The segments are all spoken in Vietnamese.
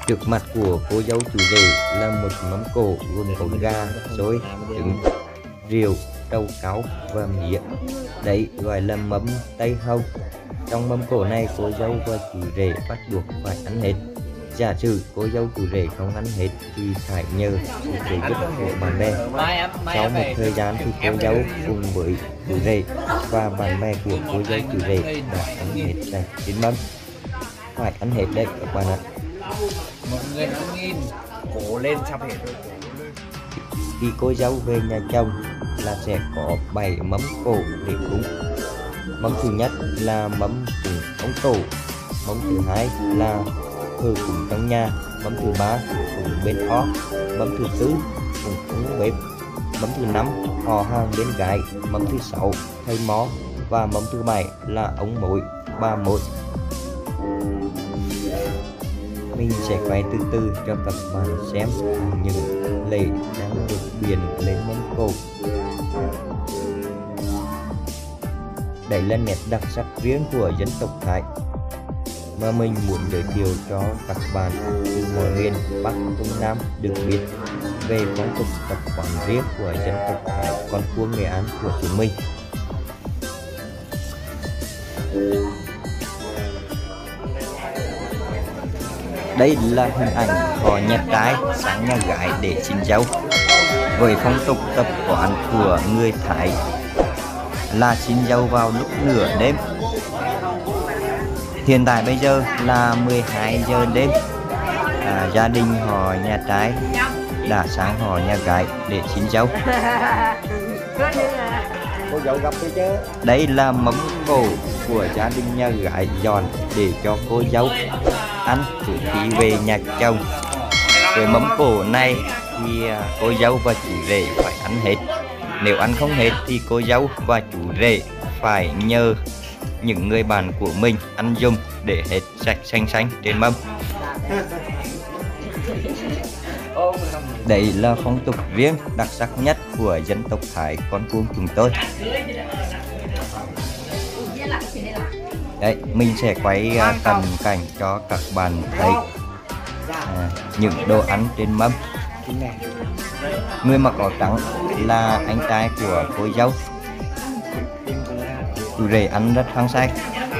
Trước mặt của cô dâu chủ rể là một mâm cỗ gồm có gà, xôi, trứng, rượu, trầu cáu và mía. Đấy gọi là mâm Tây Hồng. Trong mâm cỗ này cô dâu và chủ rể bắt buộc phải ăn hết. Giả sử cô dâu chủ rể không ăn hết thì phải nhờ sự trợ giúp của bạn bè. Sau một thời gian thì cô dâu cùng với chủ rể và bạn bè của cô dâu chủ rể đã ăn hết sạch trên mâm. Phải ăn hết đấy các bạn ạ. Mọi người 5.000 cố lên sắp hết rồi. Khi cô dâu về nhà chồng là sẽ có 7 mâm cỗ để cúng. Mâm thứ nhất là mâm cúng ông tổ, mâm thứ hai là thờ cúng trong nhà, mâm thứ ba cúng bên ó, mâm thứ tư cúng bếp, mâm thứ năm họ hàng bên gái, mâm thứ sáu thầy mó và mâm thứ bảy là ông mối, bà mối. Mình sẽ quay từ từ cho các bạn xem những lễ đang được biền lên mâm cỗ. Đây là nét đặc sắc riêng của dân tộc Thái mà mình muốn giới thiệu cho các bạn từ mọi miền Bắc Trung Nam được biết về phong tục tập quán riêng của dân tộc Thái con cua Nghệ An của chúng mình. Đây là hình ảnh họ nhà trai sang nhà gái để xin dâu. Với phong tục tập quán của người Thái là xin dâu vào lúc nửa đêm. Hiện tại bây giờ là 12 giờ đêm. Gia đình họ nhà trai đã sang họ nhà gái để xin dâu. Đây là mâm cỗ của gia đình nhà gái dọn để cho cô dâu ăn trước khi về nhà chồng. Với mâm cỗ này thì cô dâu và chủ rể phải ăn hết. Nếu ăn không hết thì cô dâu và chủ rể phải nhờ những người bạn của mình ăn dùng để hết sạch xanh xanh trên mâm. Đây là phong tục riêng đặc sắc nhất của dân tộc Thái con cuông chúng tôi. Đấy, mình sẽ quay cận cảnh cho các bạn thấy những đồ ăn trên mâm. Người mặc áo trắng là anh trai của cô dâu. Chủ rể ăn rất hăng say.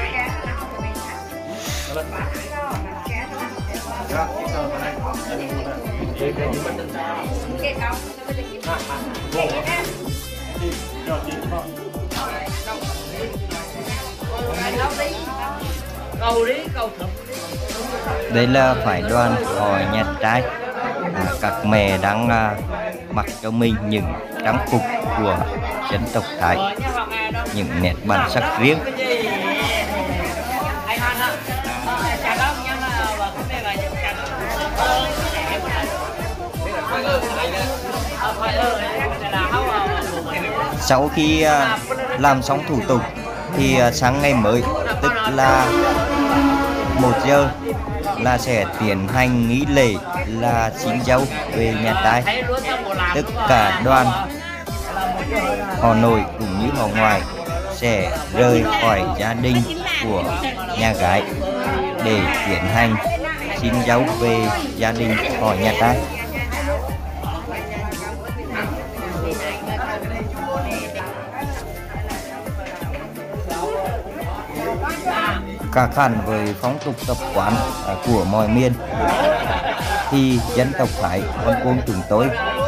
Đây là phái đoàn họ nhà trai. Các mẹ đang mặc cho mình những trang phục của dân tộc Thái, những nét bản sắc riêng. Sau khi làm xong thủ tục thì sáng ngày mới, tức là 1 giờ là sẽ tiến hành nghi lễ là xin dâu về nhà trai. Tất cả đoàn họ nội cũng như họ ngoại sẽ rời khỏi gia đình của nhà gái để tiến hành xin dâu về gia đình họ nhà trai. Khác hẳn với phong tục tập quán của mọi miền thì dân tộc Thái con cuông chúng tôi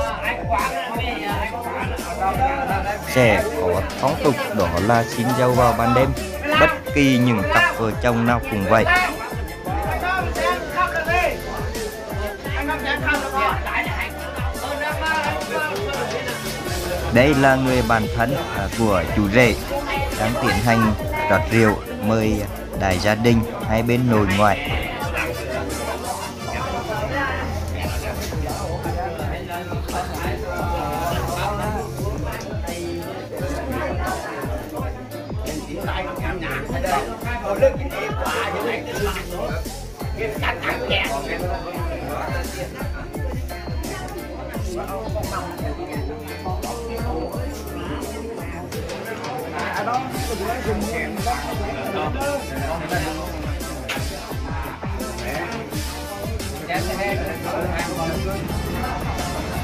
sẽ có phong tục đó là xin dâu vào ban đêm. Bất kỳ những cặp vợ chồng nào cũng vậy. Đây là người bạn thân của chủ rể đang tiến hành rót rượu mời đại gia đình hai bên nội ngoại.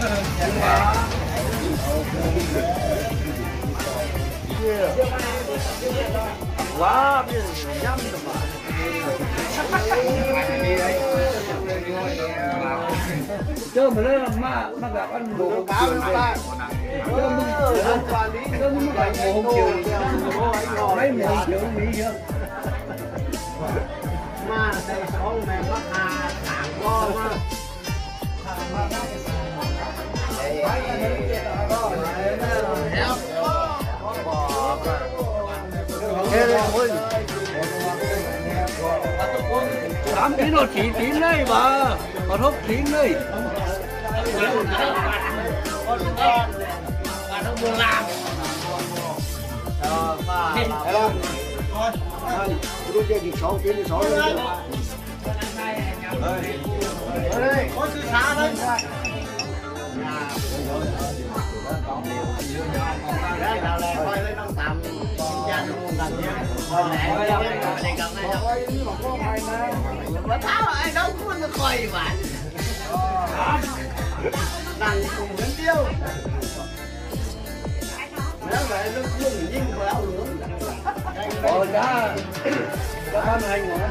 Quá bây giờ nhâm được mà. Chơi mà lên mà gặp ăn đồ cáo nó ta. Chơi mình gặp một chiều. Lấy một chiều Mỹ chưa? Mà đây có mẹ bắt hà thẳng con mà. Tám tiếng nó chỉ tiếng đây mà, còn hút tiếng đây. Bạn không buồn làm. Tôi chơi chỉ 6 tiếng 6 thôi. Đây, có sự xa đấy. Đấy, nào này coi lấy năng tạm gia luôn làm gì. Mà tháo ai đâu cũng nó coi bạn. Đang cùng đến tiêu. Nó vậy nó luôn nhìn coi áo lưỡng. Ôi đã. Có con hành nữa.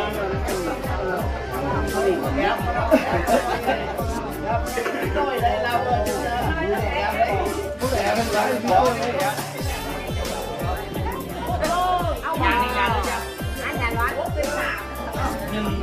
Tôi đây lao rồi chứ. Nhà bên trái bố đấy ạ. Nhưng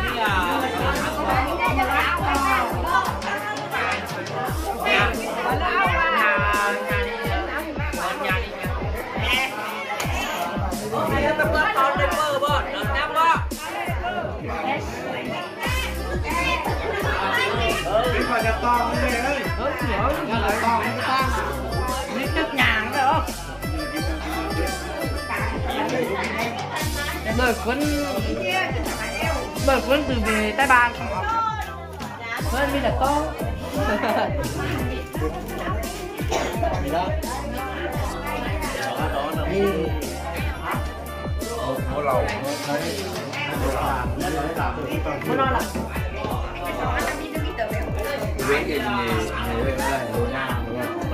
bởi vẫn từ về Tây Ban vẫn bây là to mua lầu muốn nói là biết gì người này đồ nhà đúng không?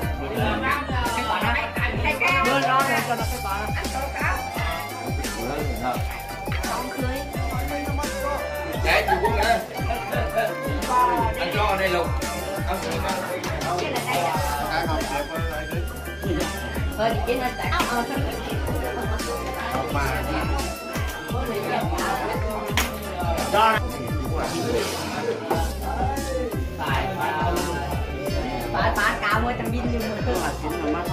đưa nó để cho nó cái bà Đấy, chú Quốc ơi. Anh cho đây Lục. thôi thì chỉ nên tại phải cao mới trăm viên nhưng mà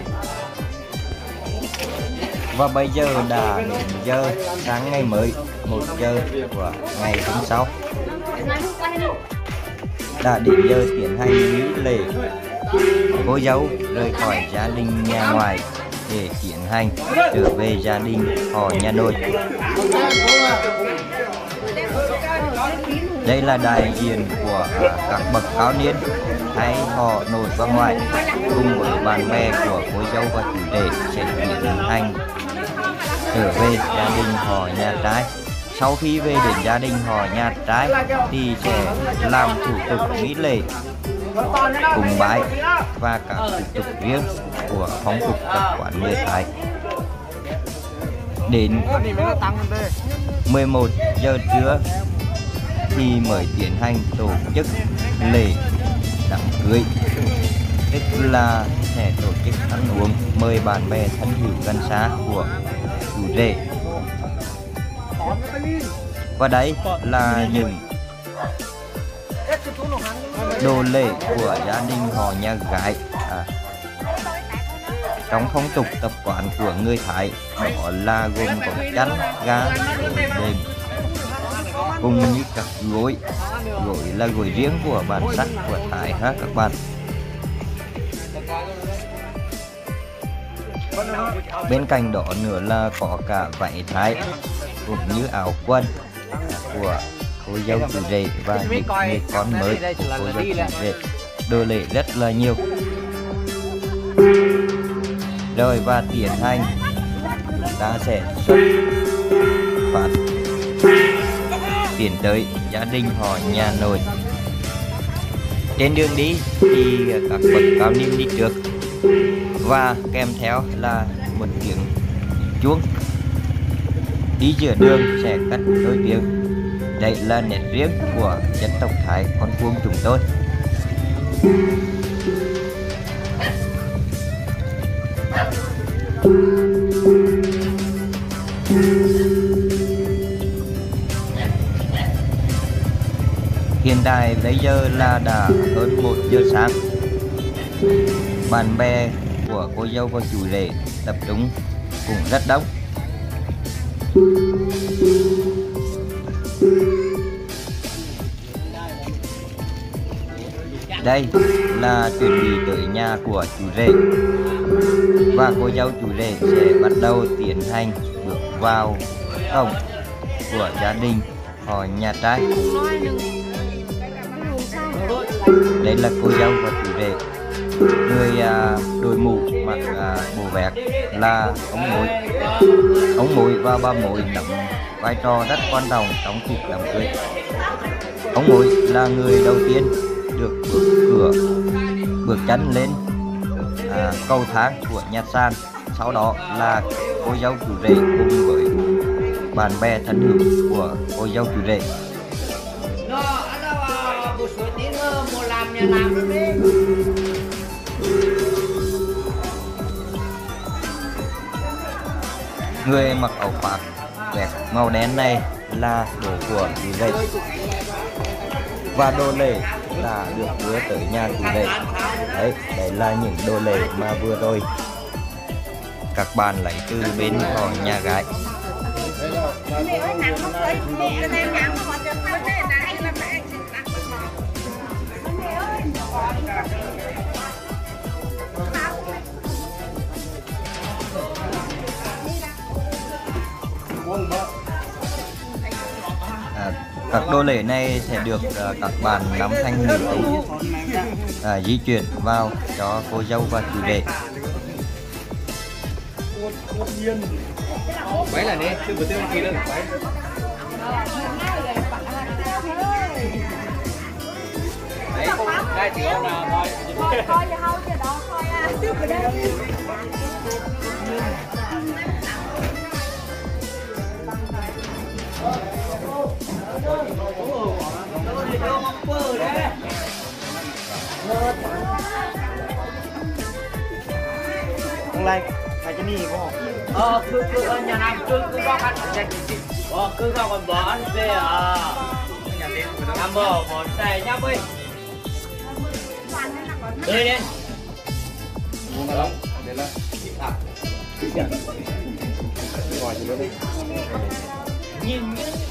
Và bây giờ đã đến giờ sáng ngày mới 1 giờ của ngày hôm sau. Đã đến giờ tiến hành nghi lễ cô dâu rời khỏi gia đình nhà ngoài để tiến hành trở về gia đình họ nhà nội. Đây là đại diện của các bậc cao niên hay họ nội và ngoại cùng với bạn bè của cô dâu và chủ rể sẽ tiến hành trở về gia đình họ nhà trai. Sau khi về đến gia đình họ nhà trai thì sẽ làm thủ tục nghi lễ cúng bái và các thủ tục riêng của phong tục tập quán người Thái. Đến 11 giờ trưa thì mới tiến hành tổ chức lễ đám cưới, tức là sẽ tổ chức ăn uống mời bạn bè thân hữu gần xa của chủ rể. Và đây là những đồ lễ của gia đình họ nhà gái. Trong phong tục tập quán của người Thái đó là gồm có chăn, gà, đệm cùng như các gối là gối riêng của bản sắc của Thái ha các bạn. Bên cạnh đó nữa là có cả váy Thái cũng như áo quần của cô dâu chủ rể và những người con mới của cô dâu chủ rể. Đồ lễ rất là nhiều. Rồi và tiến hành chúng ta sẽ xuất phát tiến tới gia đình họ nhà nội. Trên đường đi thì các bậc cao niên đi trước và kèm theo là một tiếng chuông. Đi giữa đường sẽ cắt đôi tiếng. Đây là nét riêng của dân tộc Thái Con Cuông chúng tôi. Hiện tại bây giờ là đã hơn 1 giờ sáng. Bạn bè của cô dâu và chủ rể tập trung cũng rất đông. Đây là chuẩn bị tới nhà của chủ rể và cô dâu chủ rể sẽ bắt đầu tiến hành bước vào cổng của gia đình họ nhà trai. Đây là cô dâu và chủ rể. Người đội mũ mặc bộ vest là ông mối. Ông mối và bà mối đóng vai trò rất quan trọng trong cuộc đám cưới. Ông mối là người đầu tiên được bước chân lên cầu thang của nhà san. Sau đó là cô dâu chủ rể cùng với bạn bè thân hữu của cô dâu chủ rể. Người mặc áo khoác vest màu đen này là đồ của chủ rể và đồ lễ là được đưa tới nhà chủ rể. Đấy là những đồ lễ mà vừa rồi các bạn lấy từ bên họ nhà gái. Các đồ lễ này sẽ được các bạn nam thanh nữ tú di chuyển vào cho cô dâu và chủ rể. Váy là nè, chưa vừa tiêu kỳ đâu váy. Đấy, đây thì ông nào thôi. Coi cho hâu cho đó coi à. Tiếp vào đây. Ông Lai, phải cho đi không? Cứ nhà nào cứ có ăn cứ vào còn bỏ ăn về à. Làm bò một tay nhá bơi. Đây đi. Mua mà lắm, để là. Gọi gì nữa đi. Nhìn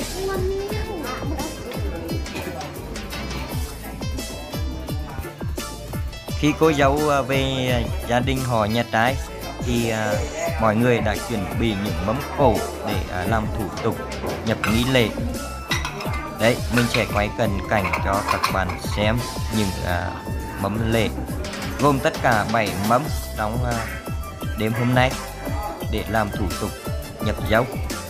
Khi cô dâu về gia đình họ nhà trai thì mọi người đã chuẩn bị những mâm cỗ để làm thủ tục nhập nghi lễ. Đấy, mình sẽ quay cận cảnh cho các bạn xem những mâm lễ gồm tất cả 7 mâm trong đêm hôm nay để làm thủ tục nhập dấu.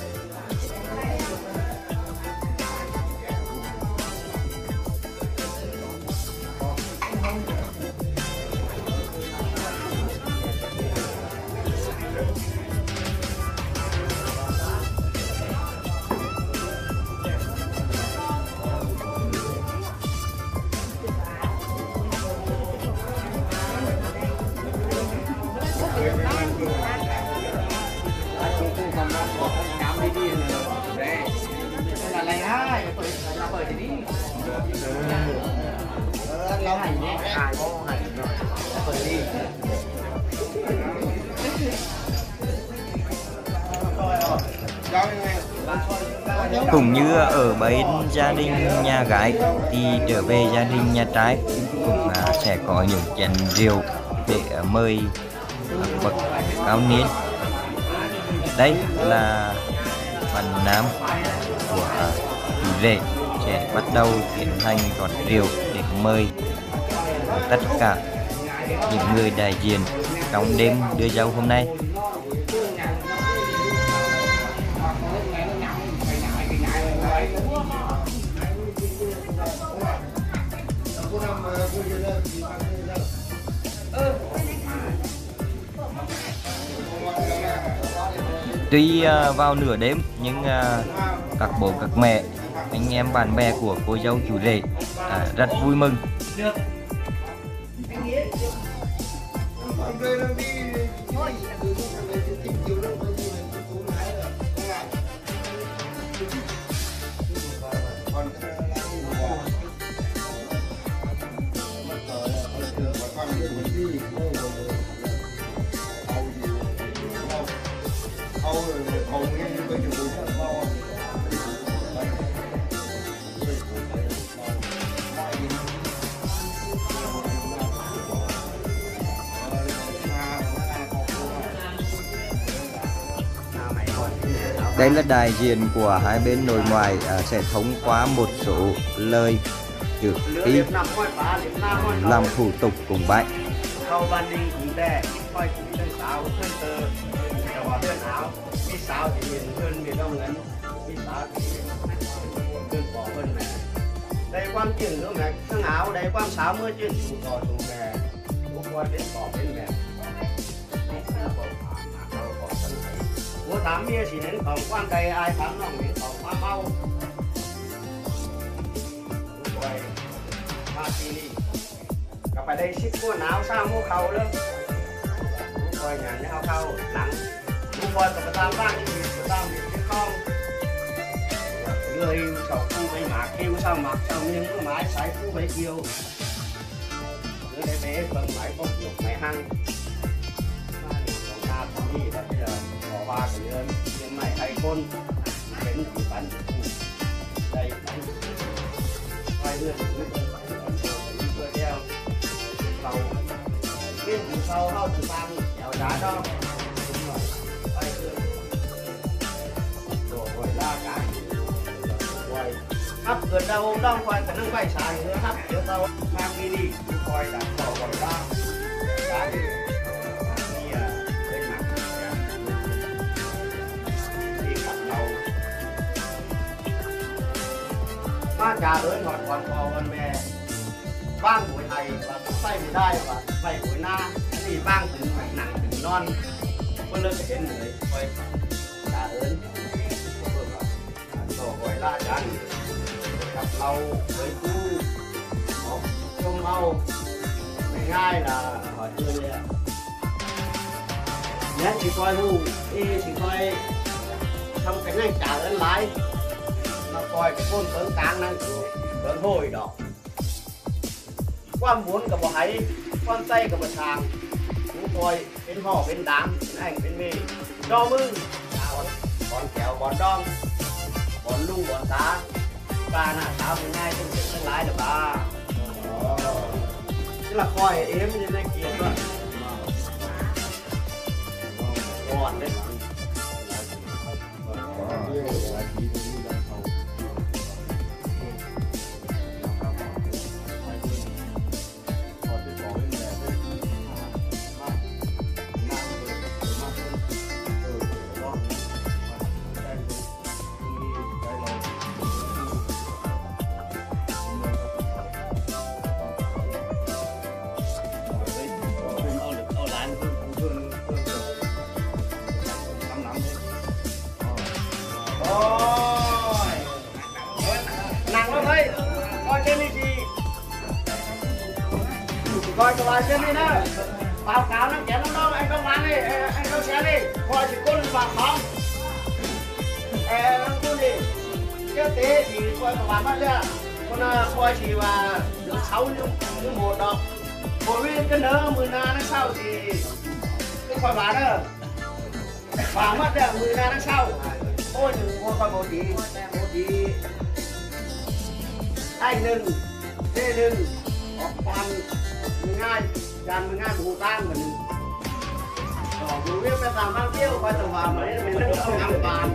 Cũng như ở bên gia đình nhà gái thì trở về gia đình nhà trai cũng sẽ có những chén rượu để mời bậc cao niên. Đây là phần nam của chủ rể sẽ bắt đầu tiến hành rót rượu để mời tất cả những người đại diện trong đêm đưa dâu hôm nay. Tuy vào nửa đêm nhưng các bố các mẹ, anh em bạn bè của cô dâu chú rể rất vui mừng. Đây là đại diện của hai bên nội ngoại sẽ thông qua một số lời trước khi làm thủ tục cùng bái. Đây quan chuyện nữa mẹ thằng áo đây quan sáu mươi chuyện chủ tỏ chủ mẹ cũng qua đến bỏ bên mẹ mua tám bia chỉ đến phòng quan đây ai thắng lòng đến phòng hoa mau quay ma đi gặp phải đây ship mua áo sao mua khẩu nữa quay nhà nhau khẩu nắng mua quay tập tam vang thì tam thì cái con người chọc phu với mạc kêu sao mặc sao miếng mái sải phu với kiều người đây bé phần mái bốc nhục mái hăng ta cũng gì là bây giờ bỏ ba cái lên nhưng mày hay con đến bị bắn đây bắn quay lượn vừa đeo sau bên từ sau hao từ ban kéo đá đó quay lượn đổ hồi ra cả hấp gần đâu đang quay cái năng quay xài nữa hấp trước đâu mang đi đi quay đặt bỏ còn ra đá đi lên mặt đi cặp đầu ba trà ớn ngọt còn cò con mè vang buổi này và tay buổi đai và bảy buổi na thì vang từ nặng từ non con lên cái người quay trà ớn gọi là chán cặp lâu với cu trong mau ngày ngay là hỏi chơi đấy nhé chỉ coi ru đi chỉ coi trong cái này trả ơn lái mà coi cái con tấn cán năng tấn hồi đó quan muốn cả bộ háy quan tay cả bộ sàng cũng coi bên họ bên đám bên ảnh bên mê cho mưng còn kéo còn đong bọn lu bọn tá ba nè sao mình ngay trong chuyện tương lai được ba tức là coi ếm như thế kia đó còn đấy coi cho bài trên đi nữa báo cáo nó kém lắm đâu anh công an đi anh công xe đi coi chỉ con vào không em con đi chứ thế thì coi của bạn mất ra con coi chỉ là được 6 như một đó một cái nớ 10 na nó sau thì cái coi bạn đó vào mất ra 10 na nó sau ôi đừng coi một tí anh đừng thế đừng quan ngay dàn ngay một tang mình biết phải làm bao nhiêu coi tầm vào mấy mình lên không ăn bàn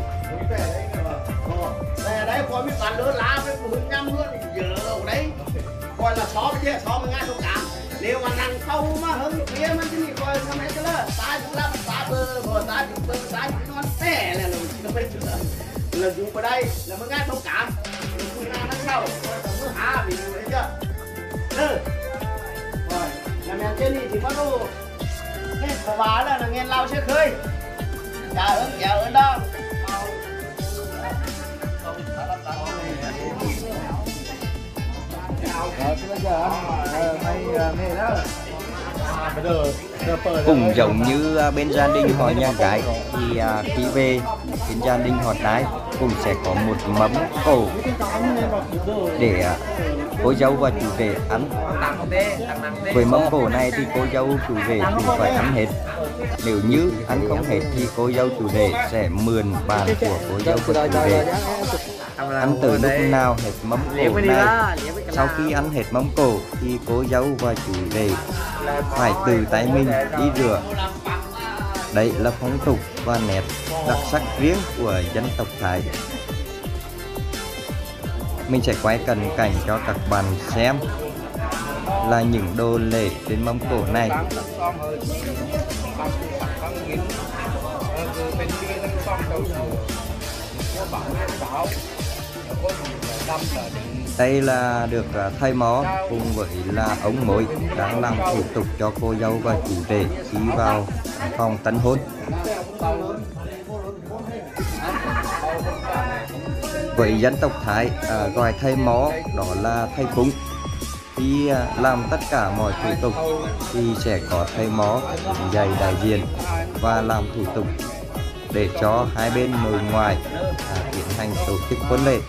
đấy coi mấy bàn lớn lá với hướng nhâm luôn giờ đấy coi là xóm chứ xóm ngay thông cảm nếu mà năng sâu mà hơn kia mà thì coi cái này cái là ta cũng làm ta bơ ta cũng bơ ta cũng non té là nó phải là dùng vào đây là mới ngay thông cảm mình ăn nó sâu mới há vì đấy chưa rồi nhà mẹ trên thì bắt đầu nghe của bà là nghe lao sẽ khơi chào ơn đó. Cũng giống như bên gia đình họ nhà gái thì khi về bên gia đình họ trai cũng sẽ có một mâm cổ để cô dâu và chủ rể ăn. Với mâm cổ này thì cô dâu chủ rể cũng phải ăn hết. Nếu như ăn không hết thì cô dâu chủ rể sẽ mượn bàn của cô dâu và chủ rể ăn từ lúc nào hết mâm cổ này. Sau khi ăn hết mâm cổ thì cô dâu và chủ rể phải tự tay mình đi rửa. Đây là phong tục và nét đặc sắc riêng của dân tộc Thái. Mình sẽ quay cận cảnh cho các bạn xem là những đồ lễ trên mâm cổ này. Đây là được thầy mó cùng với là ông mối đang làm thủ tục cho cô dâu và chủ rể khi vào phòng tân hôn. Với dân tộc Thái gọi thầy mó đó là thầy cúng. Khi làm tất cả mọi thủ tục thì sẽ có thầy mó dạy đại diện và làm thủ tục để cho hai bên nội ngoại tiến hành tổ chức hôn lễ.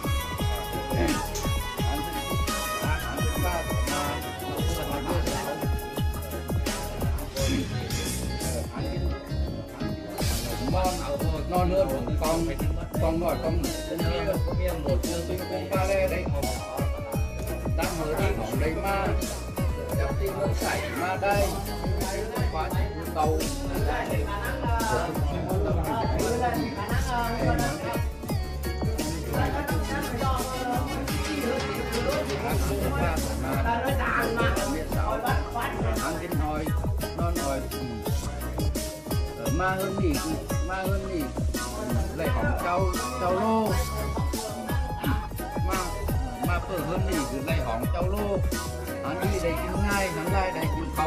non nữa con gọi con một chương trình ba lê đấy đang mở điของđấy mà nhập đi nó chảy mà đây quá tàu ma hơn gì lại hỏng châu lô ma phở hơn gì cứ lại hỏng châu lô hắn đi đây kiếm ngay hắn lại đây kiếm cầu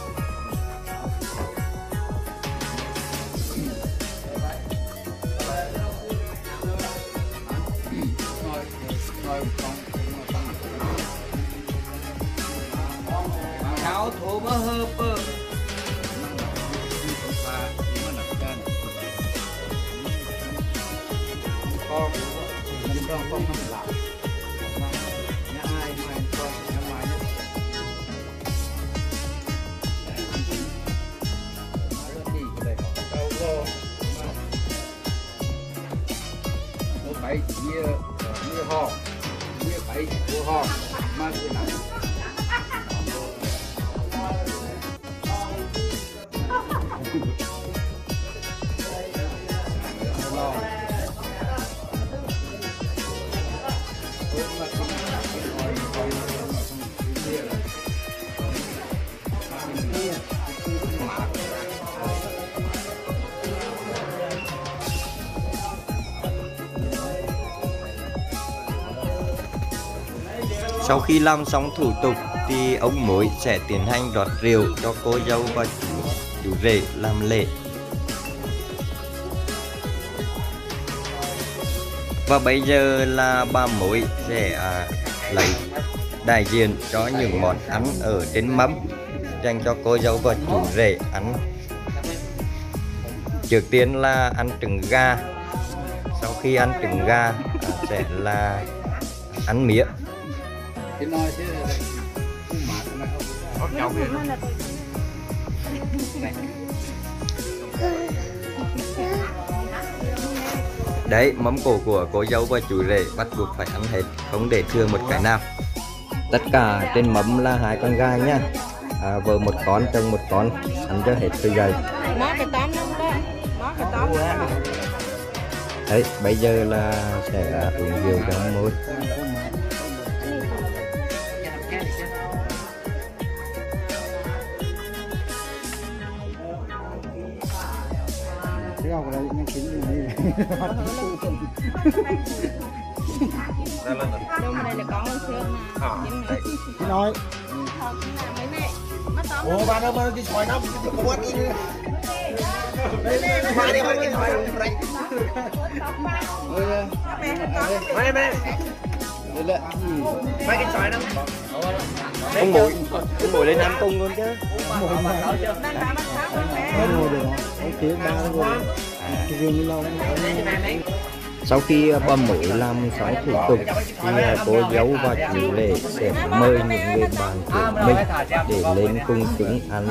cháu thố mơ hơ bơ con nằm lại nhà ai mà con nhà ngoài nhất nó đi đây đâu rồi nó phải như hò như phải của hò mà cái này Sau khi làm xong thủ tục thì ông mối sẽ tiến hành rót rượu cho cô dâu và chủ rể làm lễ. Và bây giờ là bà mối sẽ lấy đại diện cho những món ăn ở trên mâm dành cho cô dâu và chủ rể ăn. Trước tiên là ăn trứng gà. Sau khi ăn trứng gà sẽ là ăn mía. Đấy, mâm cổ của cô dâu và chủ rể bắt buộc phải ăn hết, không để thừa một cái nào. Tất cả trên mâm là 2 con gà nhá. Vợ một con, chồng một con, ăn cho hết từ dày. Đấy, bây giờ là sẽ uống rượu cho ông mối. Nói ủa ba nó cái xoài nó cái quất đi Mà đi thôi cái hỏi rồi. Mày cái sỏi đó. Ông ngồi lên Nam Cung luôn chứ. Sau khi bầm mũi làm xong thủ tục thì cô dâu và chú rể sẽ mời những người bạn của mình để lên cung kính ăn.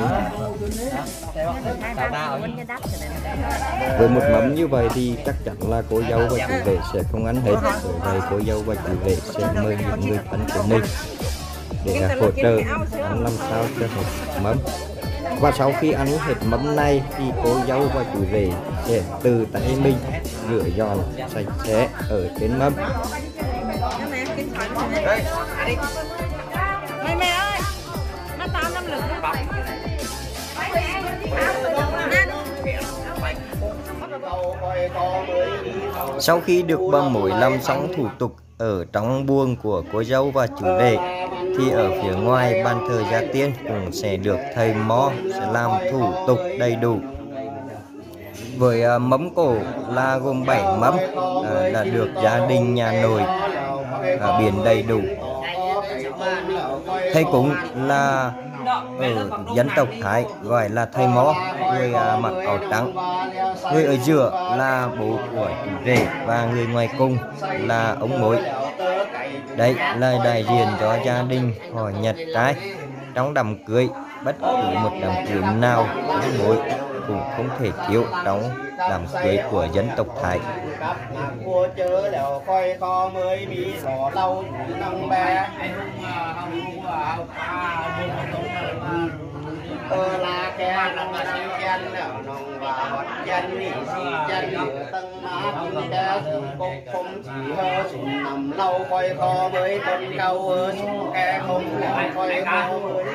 Với một mâm như vậy thì chắc chắn là cô dâu và chú rể sẽ không ăn hết. Bởi vậy cô dâu và chú rể sẽ mời những người thân của mình để hỗ trợ ăn làm sao cho hết mâm. Và sau khi ăn hết mâm này thì cô dâu và chú rể sẽ từ tay mình rửa dọn sạch sẽ ở trên mâm. Mẹ ơi, nó tao 5 lực nó bọc. Sau khi được bầm mũi làm xong thủ tục ở trong buồng của cô dâu và chú rể thì ở phía ngoài bàn thờ gia tiên cũng sẽ được thầy mò sẽ làm thủ tục đầy đủ. Với mâm cổ là gồm 7 mâm đã được gia đình nhà nội biển đầy đủ. Thầy cúng là ở dân tộc Thái gọi là thầy mò, người mặc áo trắng. Người ở giữa là bố của chú rể và người ngoài cùng là ông mối. Đây là đại diện cho gia đình họ Nhật trai. Trong đám cưới, bất cứ một đám cưới nào ông mối cũng không thể thiếu trong đám cưới của dân tộc Thái. Là kẻ nông chân nông và hót chân nỉ xì chân giữa tân má kinh kẻ cục không chỉ hơ sụn nằm lâu coi kho mới tuần câu hơ sụn kẻ không là coi kho mới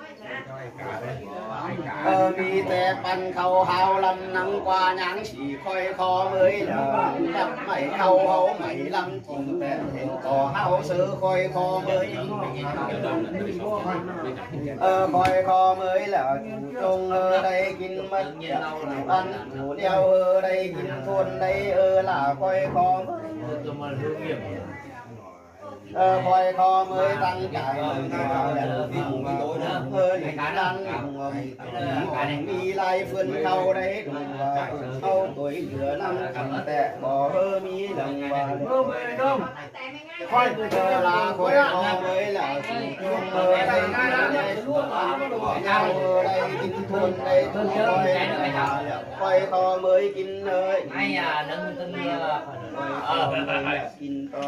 vì tè pan khâu hao lâm nắng qua nháng chỉ coi kho mới là đắp mày khâu hấu mày lâm chỉnh tè hiện cò hao sứ coi kho mới coi kho mới là trung ở đây kinh mất ăn chủ đeo ở đây kinh thôn đây là coi kho coi kho mới tăng cải đi lại vườn khâu đấy khâu tuổi giữa năm tệ bỏ hơ mi lần và là coi kho mới là trung ở đây kinh thôn đây coi kho mới kinh ơi kinh to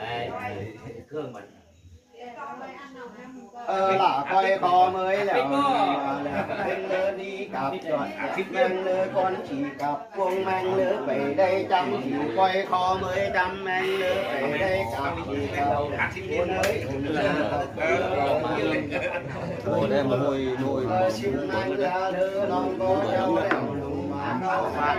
là coi kho mới là bên lơ đi cặp chọn mang lơ con chỉ cặp vuông mang lơ về đây chăm chỉ coi kho mới chăm mang lơ về đây cặp chỉ cặp buôn mới Ôi đây mà nuôi xin mang ra lơ non có nhau đèo lùng mà cao phát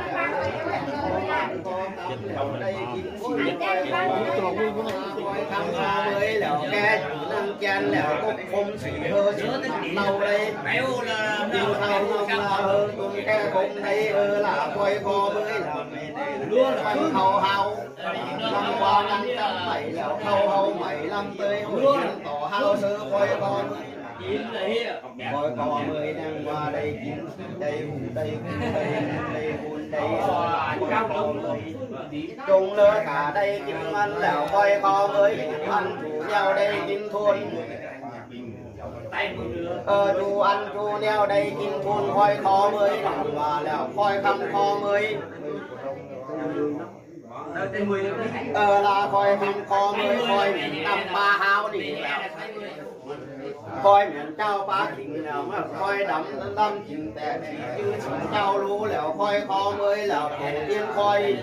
đây kín chỉ coi tham gia mới là cái năng chan là cũng không chỉ hơn lâu đây nhiều thao là hơn tuần cái cũng đây là coi kho mới là luôn quanh hầu hao năm qua 507 là hầu hầu 75 tới hồi tỏ hao sơ coi kho coi kho mới đang qua đây kiếm đây đây đây trung lơ cả đây kim ăn lẻo coi kho mới ăn chủ nhau đây kim thôn chú ăn chú neo đây kim thôn coi kho mới và lẻo coi khăm kho mới là coi khăm kho mới coi năm ba hao đi coi miền cao ba chỉnh nào mà coi đắm đâm chỉnh tệ chứ chỉnh cao lú lẻo coi kho mới là tổ tiên coi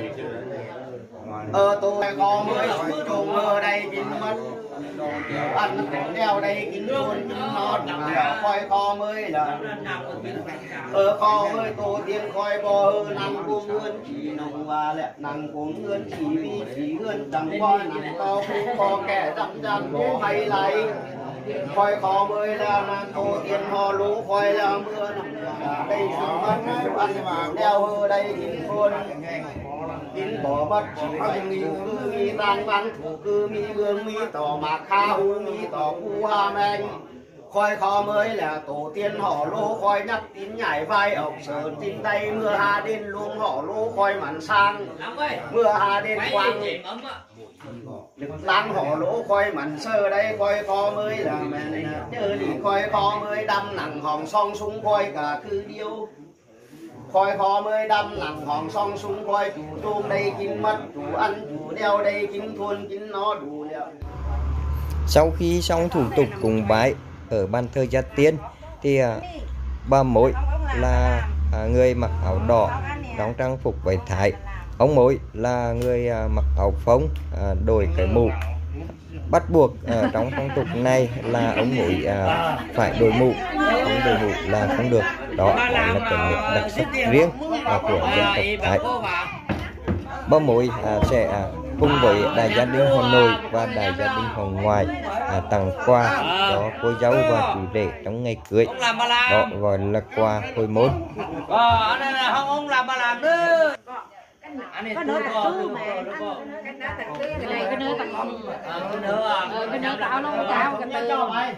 tôi kho mới trùng ở đây kín mất ăn đeo đây kín luôn non lẻo coi kho mới là kho mới tổ tiên coi bò năng cuồng hơn chỉ nồng và lẹ năng cuồng hơn chỉ vì chỉ hơn chẳng qua năng to kho kẻ dặm dặm bố hay lại khói khó mới là tổ tiên họ lũ khói là mưa đây chúng ăn ăn đeo hơ đây nhìn khôn kín bỏ mất nghi cư nghi tăng bắn thủ cư nghi gương nghi tỏ mạc kha u nghi tỏ cu ha men khói khó mới là tổ tiên họ lô khói nhắc tín nhảy vai ốc sờn tin tay mưa hà đen luôn họ lô khói mặn sang mưa hà đen quang lực lăng họ lỗ khói mặn sơ đây khói khó mới là mẹ nhớ đi khói khó mới đâm nặng hòn song súng khói cả cứ điêu khói khó mới đâm nặng hòn song súng khói chủ tôm đây kín mất chủ ăn chủ đeo đây kín thôn kín nó đủ liệu. Sau khi xong thủ tục cúng bái ở ban thờ Gia Tiên thì bà mối là người mặc áo đỏ đóng trang phục váy thái, ông mối là người mặc áo phông đổi cái mũ. Bắt buộc trong phong tục này là ông mối phải đổi mũ, không đổi mũ là không được. Đó là cái nét đặc sắc riêng của dân tộc Thái. Bà mối sẽ cùng với đại gia đình họ nội và đại gia đình họ ngoại tặng quà cho cô dâu và chú rể trong ngày cưới. Đó gọi là quà hồi môn. Anh này là không làm mà làm nữa. Anh này tôi có cái này cái nơ tặng cái nơ tao nó cao cái từ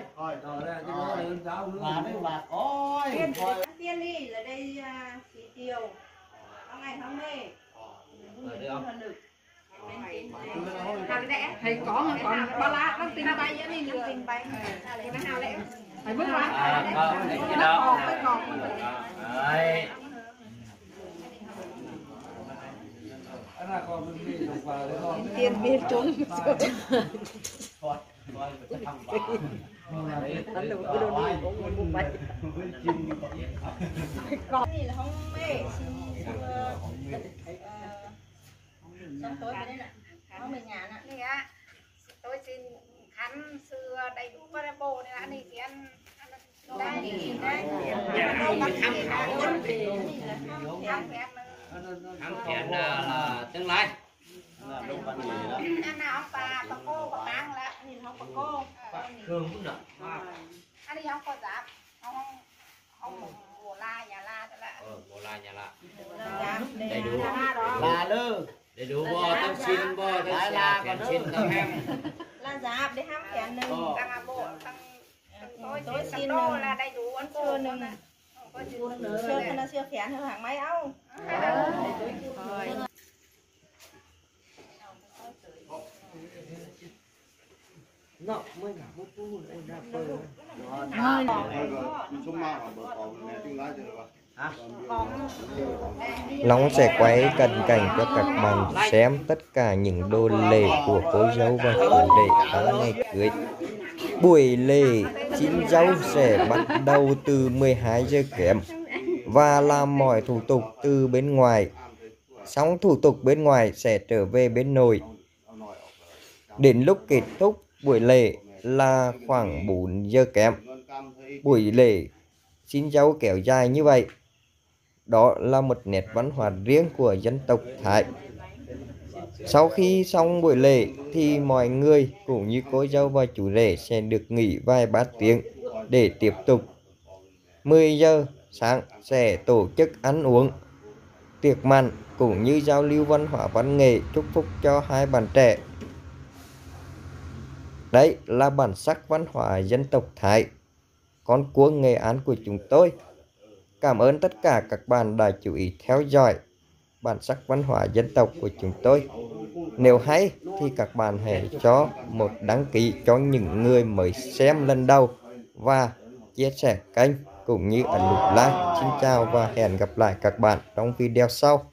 tiên đi là đây chỉ tiêu hôm ngày hôm nay thầy có ba lá nó tin bay vậy đi được tin bay nó hao lẽ thầy bước qua cái đó tiền biết trốn này là không mê xong tối bên đây nè không mình nhà nè này á tôi xin khăn xưa đầy đủ các bộ này anh thì ăn đây ăn tiền là tương lai. anh nào bà cô bà bán là nhìn không bà cô Cường cũng được. anh đi không có giáp không bộ la nhà la cho là Bộ la nhà la đầy đủ là lơ đầy đủ bò tăng xin bò tăng là còn xin tăng em là giáp để ham kẹn nâng tăng bộ tăng tôi xin đô là đầy đủ ăn cô nâng chưa nó chưa kẹn hơn hàng mấy áo nó mới cả bút bút ra bờ Long sẽ quay cận cảnh cho các bạn xem tất cả những đồ lễ của cô dâu và chú rể trong ngày cưới. Buổi lễ xin dâu sẽ bắt đầu từ 12 giờ kém và làm mọi thủ tục từ bên ngoài. Xong thủ tục bên ngoài sẽ trở về bên nội. Đến lúc kết thúc buổi lễ là khoảng 4 giờ kém. Buổi lễ xin dâu kéo dài như vậy. Đó là một nét văn hóa riêng của dân tộc Thái. Sau khi xong buổi lễ thì mọi người cũng như cô dâu và chú rể sẽ được nghỉ vài ba tiếng để tiếp tục. 10 giờ sáng sẽ tổ chức ăn uống, tiệc mặn cũng như giao lưu văn hóa văn nghệ, chúc phúc cho hai bạn trẻ. Đấy là bản sắc văn hóa dân tộc Thái, con cua Nghệ An của chúng tôi. Cảm ơn tất cả các bạn đã chú ý theo dõi bản sắc văn hóa dân tộc của chúng tôi. Nếu hay thì các bạn hãy cho một đăng ký cho những người mới xem lần đầu và chia sẻ kênh cũng như ấn nút like. Xin chào và hẹn gặp lại các bạn trong video sau.